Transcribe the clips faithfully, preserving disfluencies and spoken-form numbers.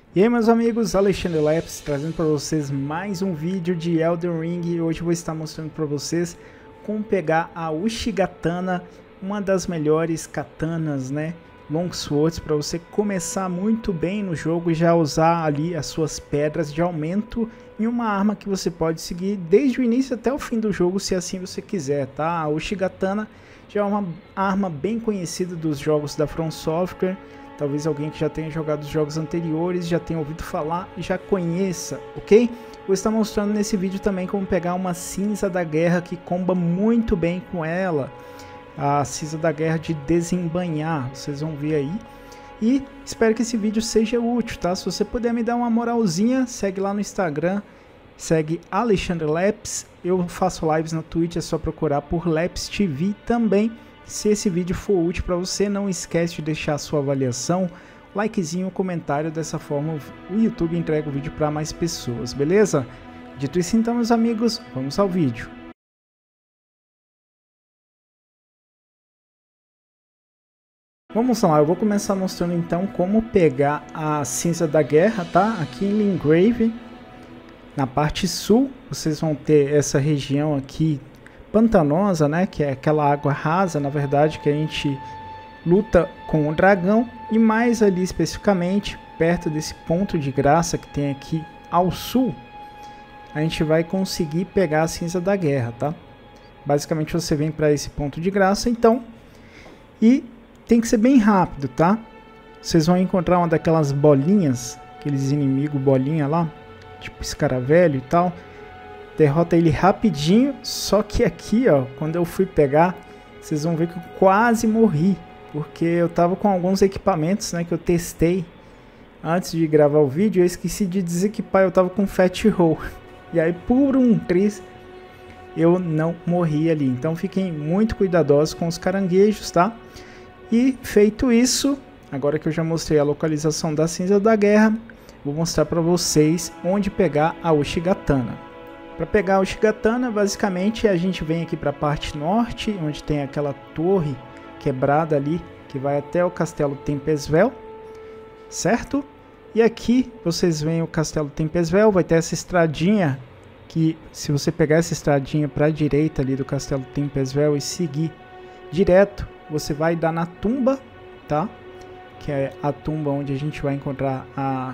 E aí, meus amigos, Alexandre Leps trazendo para vocês mais um vídeo de Elden Ring. E hoje eu vou estar mostrando para vocês como pegar a Uchigatana, uma das melhores katanas, né, longswords, para você começar muito bem no jogo e já usar ali as suas pedras de aumento em uma arma que você pode seguir desde o início até o fim do jogo, se assim você quiser, tá? A Uchigatana já é uma arma bem conhecida dos jogos da From Software. Talvez alguém que já tenha jogado os jogos anteriores, já tenha ouvido falar e já conheça, ok? Vou estar mostrando nesse vídeo também como pegar uma cinza da guerra que comba muito bem com ela. A cinza da guerra de desembanhar, vocês vão ver aí. E espero que esse vídeo seja útil, tá? Se você puder me dar uma moralzinha, segue lá no Instagram, segue Alexandre Leps. Eu faço lives na Twitch, é só procurar por Leps T V também. Se esse vídeo for útil para você, não esquece de deixar a sua avaliação, likezinho, comentário. Dessa forma o YouTube entrega o vídeo para mais pessoas, beleza? Dito isso então, meus amigos, vamos ao vídeo. Vamos lá, eu vou começar mostrando então como pegar a cinza da guerra, tá? Aqui em Limgrave, na parte sul, vocês vão ter essa região aqui pantanosa, né, que é aquela água rasa, na verdade, que a gente luta com o dragão, e mais ali especificamente, perto desse ponto de graça que tem aqui ao sul, a gente vai conseguir pegar a cinza da guerra, tá? Basicamente você vem para esse ponto de graça, então, e tem que ser bem rápido, tá? Vocês vão encontrar uma daquelas bolinhas, aqueles inimigos bolinha lá, tipo escaravelho e tal. Derrota ele rapidinho, só que aqui, ó, quando eu fui pegar, vocês vão ver que eu quase morri, porque eu tava com alguns equipamentos, né, que eu testei antes de gravar o vídeo, eu esqueci de desequipar, eu tava com Fat Roll, e aí por um triz eu não morri ali. Então fiquem muito cuidadosos com os caranguejos, tá? E feito isso, agora que eu já mostrei a localização da cinza da guerra, vou mostrar para vocês onde pegar a Uchigatana. Para pegar a Uchigatana, basicamente a gente vem aqui para a parte norte, onde tem aquela torre quebrada ali, que vai até o Castelo Tempesvel, certo? E aqui vocês veem o Castelo Tempesvel, vai ter essa estradinha, que se você pegar essa estradinha para a direita ali do Castelo Tempesvel e seguir direto, você vai dar na tumba, tá? Que é a tumba onde a gente vai encontrar a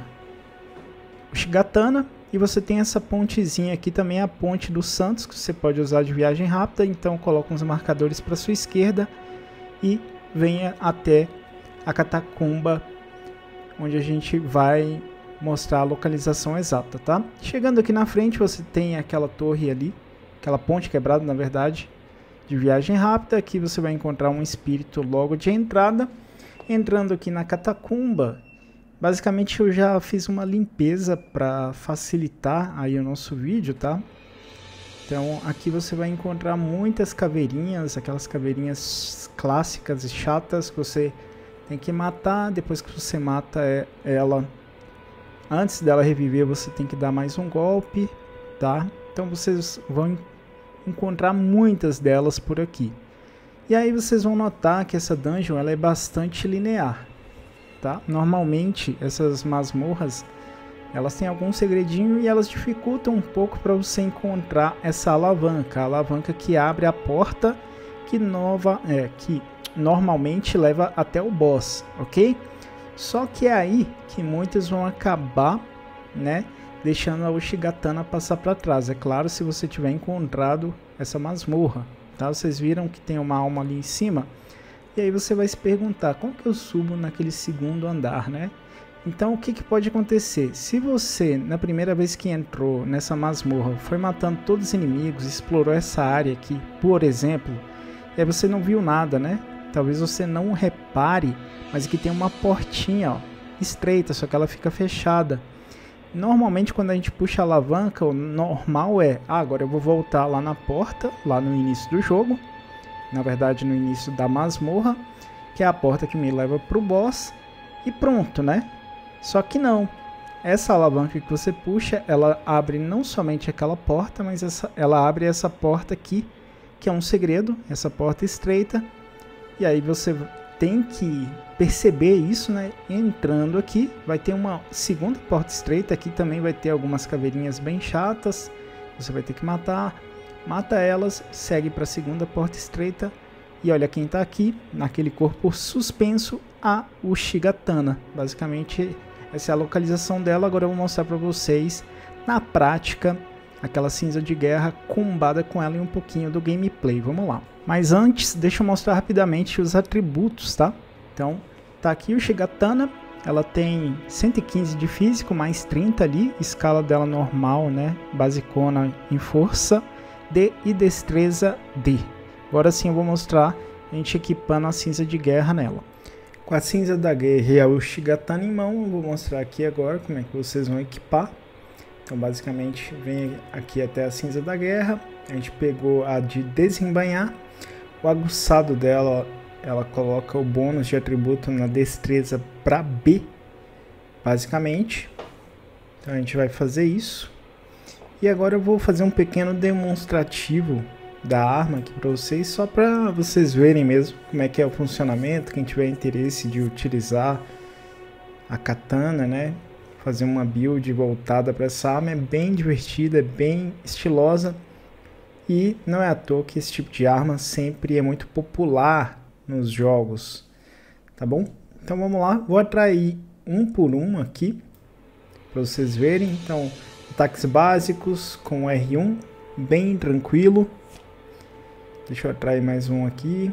Uchigatana. E você tem essa pontezinha aqui também, a Ponte dos Santos, que você pode usar de viagem rápida. Então coloca uns marcadores para sua esquerda e venha até a catacumba, onde a gente vai mostrar a localização exata, tá? Chegando aqui na frente você tem aquela torre ali, aquela ponte quebrada na verdade, de viagem rápida. Aqui você vai encontrar um espírito logo de entrada. Entrando aqui na catacumba, basicamente eu já fiz uma limpeza para facilitar aí o nosso vídeo, tá? Então aqui você vai encontrar muitas caveirinhas, aquelas caveirinhas clássicas e chatas que você tem que matar. Depois que você mata ela, antes dela reviver, você tem que dar mais um golpe, tá? Então vocês vão encontrar muitas delas por aqui. E aí vocês vão notar que essa dungeon ela é bastante linear. Tá? Normalmente essas masmorras elas têm algum segredinho e elas dificultam um pouco para você encontrar essa alavanca, a alavanca que abre a porta que, nova, é, que normalmente leva até o boss, ok? Só que é aí que muitas vão acabar, né, deixando a Uchigatana passar para trás. É claro, se você tiver encontrado essa masmorra, tá? Vocês viram que tem uma alma ali em cima. E aí você vai se perguntar, como que eu subo naquele segundo andar, né? Então o que, que pode acontecer? Se você, na primeira vez que entrou nessa masmorra, foi matando todos os inimigos, explorou essa área aqui, por exemplo, e aí você não viu nada, né? Talvez você não repare, mas aqui tem uma portinha, ó, estreita, só que ela fica fechada. Normalmente quando a gente puxa a alavanca, o normal é, ah, agora eu vou voltar lá na porta, lá no início do jogo, na verdade no início da masmorra, que é a porta que me leva para o boss, e pronto, né? Só que não, essa alavanca que você puxa, ela abre não somente aquela porta, mas essa, ela abre essa porta aqui, que é um segredo, essa porta estreita, e aí você tem que perceber isso, né? Entrando aqui, vai ter uma segunda porta estreita. Aqui também vai ter algumas caveirinhas bem chatas. Você vai ter que matar. Mata elas, segue para a segunda porta estreita. E olha quem está aqui, naquele corpo suspenso, a Uchigatana. Basicamente, essa é a localização dela. Agora eu vou mostrar para vocês, na prática, aquela cinza de guerra combada com ela e um pouquinho do gameplay. Vamos lá. Mas antes, deixa eu mostrar rapidamente os atributos, tá? Então, tá aqui o Uchigatana. Ela tem cento e quinze de físico, mais trinta ali. Escala dela normal, né? Basicona em força D e destreza D. Agora sim eu vou mostrar a gente equipando a cinza de guerra nela. Com a cinza da guerra e a Uchigatana em mão, eu vou mostrar aqui agora como é que vocês vão equipar. Então basicamente vem aqui até a cinza da guerra. A gente pegou a de desembainhar. O aguçado dela, ela coloca o bônus de atributo na destreza para B, basicamente. Então a gente vai fazer isso. E agora eu vou fazer um pequeno demonstrativo da arma aqui para vocês, só para vocês verem mesmo como é que é o funcionamento. Quem tiver interesse de utilizar a katana, né, fazer uma build voltada para essa arma, é bem divertida, é bem estilosa. E não é à toa que esse tipo de arma sempre é muito popular nos jogos, tá bom? Então vamos lá, vou atrair um por um aqui para vocês verem. Então, ataques básicos com R um, bem tranquilo. Deixa eu atrair mais um aqui.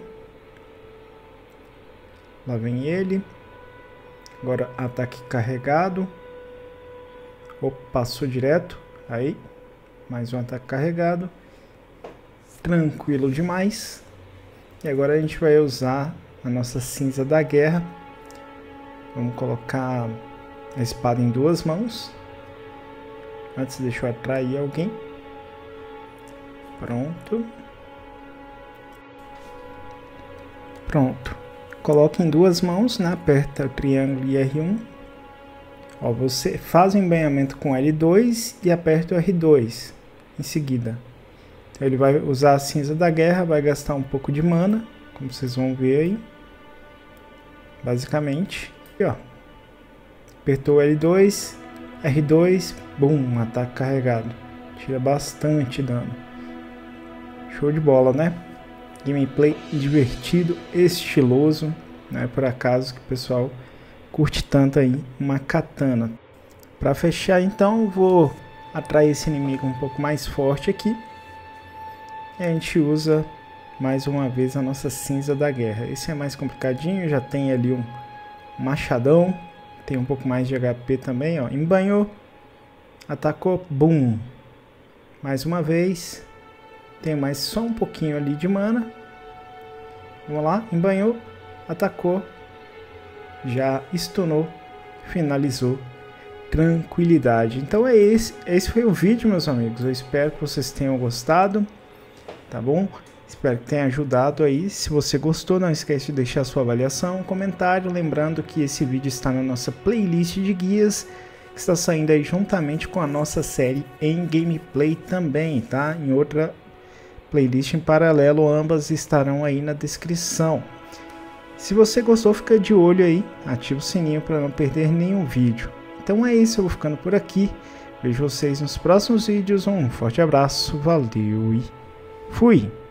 Lá vem ele. Agora ataque carregado. Opa, passou direto. Aí, mais um ataque carregado. Tranquilo demais. E agora a gente vai usar a nossa cinza da guerra. Vamos colocar a espada em duas mãos. Antes deixa eu atrair alguém. Pronto. Pronto. Coloque em duas mãos, né? Aperta o triângulo e R um. Ó, você faz o embainhamento com L dois e aperta o R dois em seguida. Então ele vai usar a cinza da guerra, vai gastar um pouco de mana, como vocês vão ver aí. Basicamente. E ó. Apertou L dois, R dois, bum, ataque carregado. Tira bastante dano. Show de bola, né? Gameplay divertido, estiloso. Não é por acaso que o pessoal curte tanto aí uma katana. Para fechar então, vou atrair esse inimigo um pouco mais forte aqui. E a gente usa mais uma vez a nossa cinza da guerra. Esse é mais complicadinho, já tem ali um machadão. Tem um pouco mais de H P também, ó. Embanhou, atacou, bum. Mais uma vez. Tem mais só um pouquinho ali de mana. Vamos lá, embanhou, atacou, já stunou, finalizou. Tranquilidade. Então é esse, esse foi o vídeo, meus amigos. Eu espero que vocês tenham gostado, tá bom? Espero que tenha ajudado aí. Se você gostou, não esquece de deixar sua avaliação, um comentário. Lembrando que esse vídeo está na nossa playlist de guias, que está saindo aí juntamente com a nossa série em gameplay também, tá? Em outra playlist em paralelo, ambas estarão aí na descrição. Se você gostou, fica de olho aí, ativa o sininho para não perder nenhum vídeo. Então é isso, eu vou ficando por aqui. Vejo vocês nos próximos vídeos, um forte abraço, valeu e fui!